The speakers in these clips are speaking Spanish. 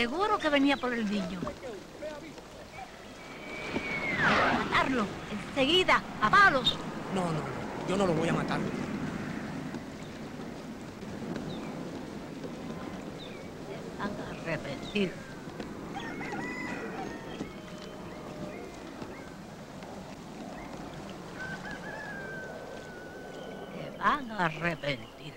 Seguro que venía por el niño. Matarlo, enseguida, a palos. No, yo no lo voy a matar. Se van a arrepentir. Se van a arrepentir.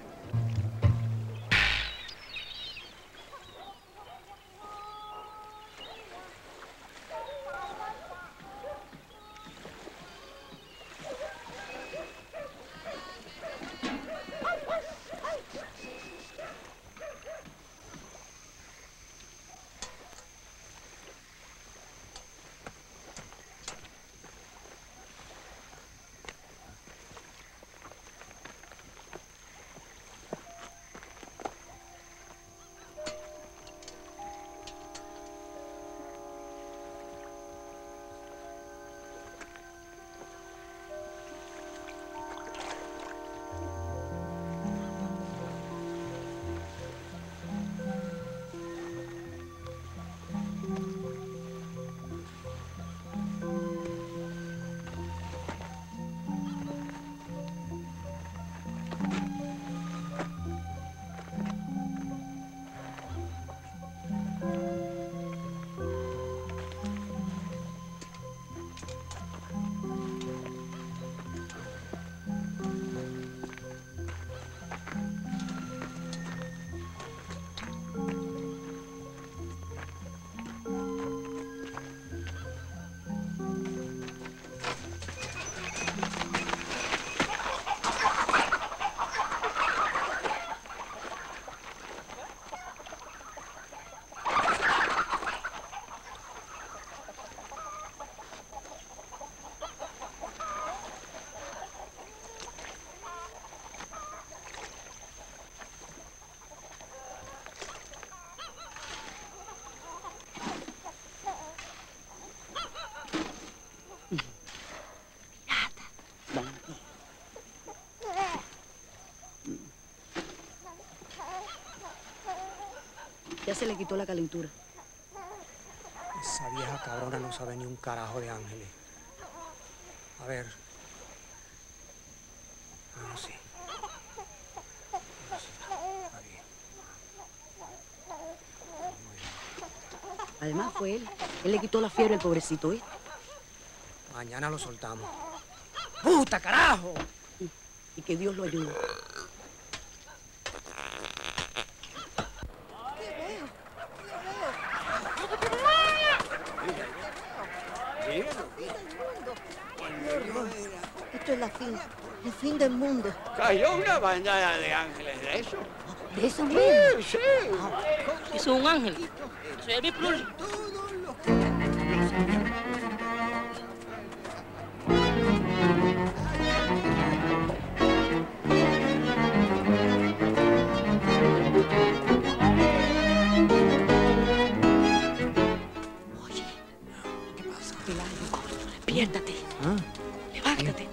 Ya se le quitó la calentura. Esa vieja cabrona no sabe ni un carajo de Ángeles. A ver. Ah, sí. Ah, sí. Está bien. Muy bien. Además fue él. Él le quitó la fiebre al pobrecito, ¿eh? Mañana lo soltamos. ¡Puta, carajo! Y que Dios lo ayude. Esto es el fin del mundo. Cayó una bandada de ángeles de eso. ¿De eso mismo? Sí. Eso es un ángel. Soy el Bipluli. Oye, ¿qué pasa? Despiértate. ¿Ah? Levántate.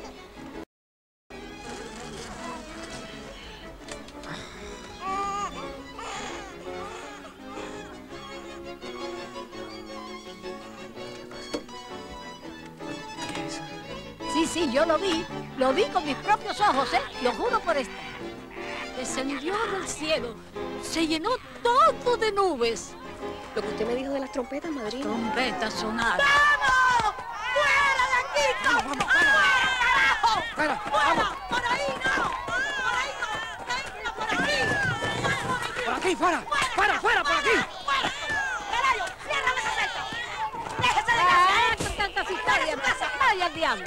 Sí, yo lo vi con mis propios ojos, lo juro por esto. Descendió del cielo, se llenó todo de nubes. Lo que usted me dijo de las trompetas, madrina. Trompetas sonaron. ¡Vamos! ¡Fuera de aquí! Vamos, ¡Fuera, carajo! Espera, ¡Fuera! vamos. ¡Por ahí no! ¡Por ahí no! ¡Venga, por aquí! ¡Por aquí, fuera! ¡Fuera, por aquí! ¡Fuera! ¡Carayo! ¡Ciérrame esa cerca! ¡Déjese de Ah, casa! tantas historias, vaya al diablo.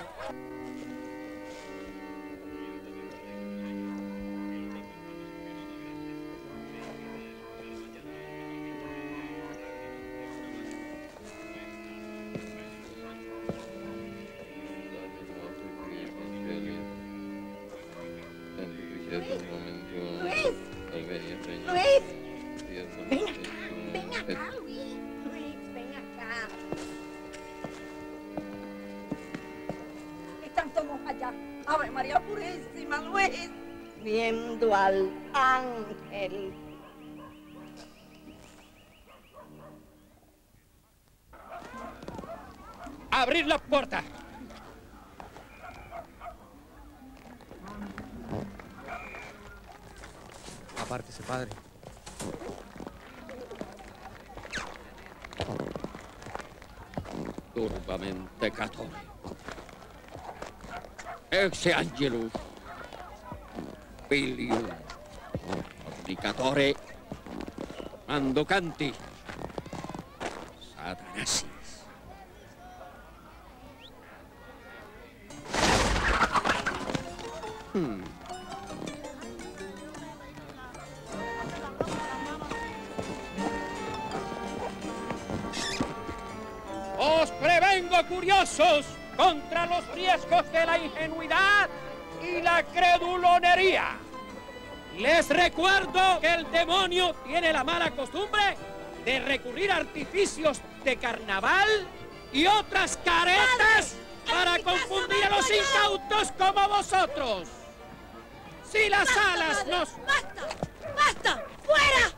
Luis, ven acá, Luis. Luis, ven acá. Están todos allá. Ave María Purísima, Luis. Viendo al ángel. abrir la puerta. Apártese, padre. Turbamente Catore. Ex Angelus. Filium. Omnicatore. Mandocanti. Satanasis. Os prevengo, curiosos, contra los riesgos de la ingenuidad y la credulonería. Les recuerdo que el demonio tiene la mala costumbre de recurrir a artificios de carnaval y otras caretas para confundir a los incautos como vosotros. Si las alas nos... ¡Basta! ¡Basta! ¡Fuera!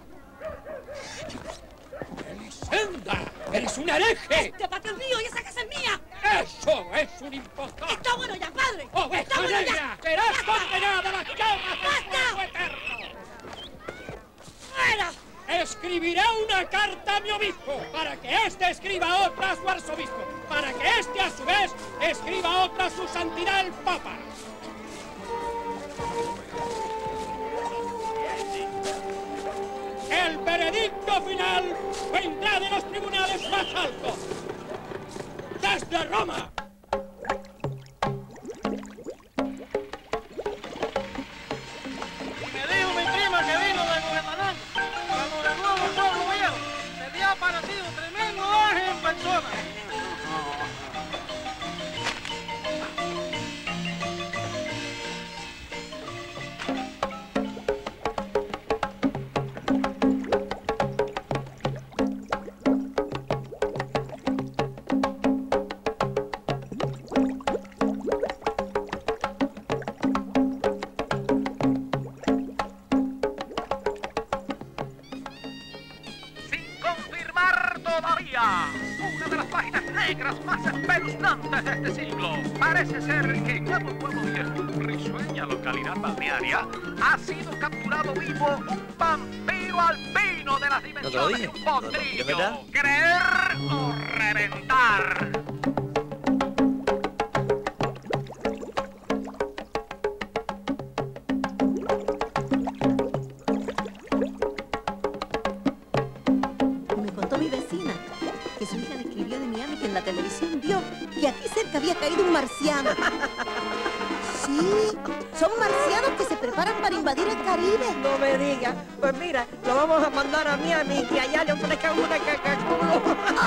¡Elisenda! ¡Eres un hereje! ¡Este patio es mío y esa casa es mía! ¡Eso es un impostor! ¡Está bueno ya, padre! ¡Oveja ¡Está bueno negra! ya! ¡Serás condenada a las llamas del ¡Basta! fuego eterno! ¡Fuera! Escribiré una carta a mi obispo para que éste escriba otra a su arzobispo, para que éste a su vez escriba otra a su santidad el Papa. El veredicto final vendrá de los tribunales más altos, desde Roma. Me dijo mi prima que vino de Gobernador, cuando de nuevo el pueblo viejo, me había parecido tremendo ángel en persona. Una de las páginas negras más espeluznantes de este siglo. Parece ser que en Nuevo Pueblo Viejo, risueña localidad balnearia, ha sido capturado vivo un vampiro alpino de las dimensiones de un potrillo. ¿Creer o reventar? Y aquí cerca había caído un marciano. Sí, son marcianos que se preparan para invadir el Caribe. No me digas. Pues mira, lo vamos a mandar a Miami y allá le ofrezcan una cacaculo.